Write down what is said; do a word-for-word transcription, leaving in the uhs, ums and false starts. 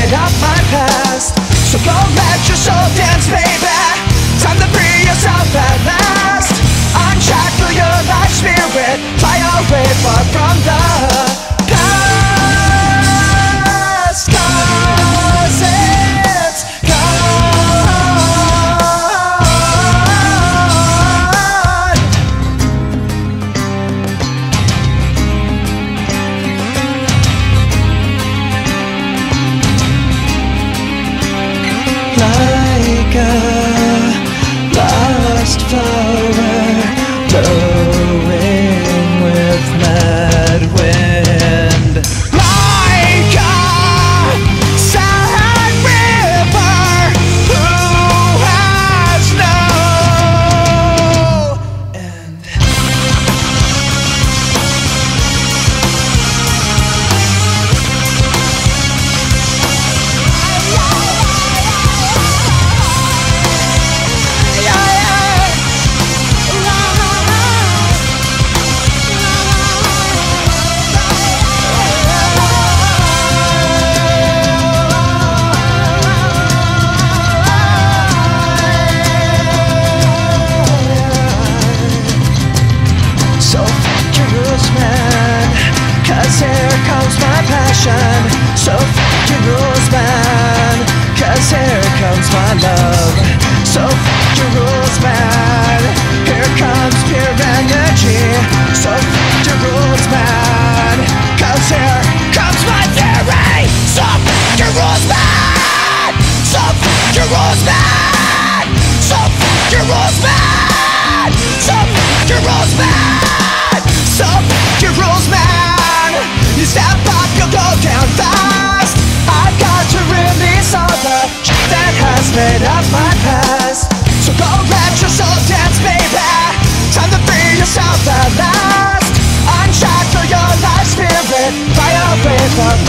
made up my past. So go let your soul dance, baby. Time to free yourself at last. Unshackle your life spirit. Fly away far from the past, 'cause it's like a lost flower blowing with mad wind. Like a sad river who has no end. So fuck your rules, man, 'cause here comes my passion. So fuck your rules, man, 'cause here comes my love. So fuck your rules, man, here comes pure energy. So fuck your rules, man, 'cause here comes my fury. So fuck your rules, man, so fuck your rules, man, so fuck your rules, man, so fuck your rules, man. So fuck your rules, man. You step up, you'll go down fast. I've got to release all the shit that has made up my past. So go let your soul dance, baby. Time to free yourself at last. Unshackle your life spirit. Fly away from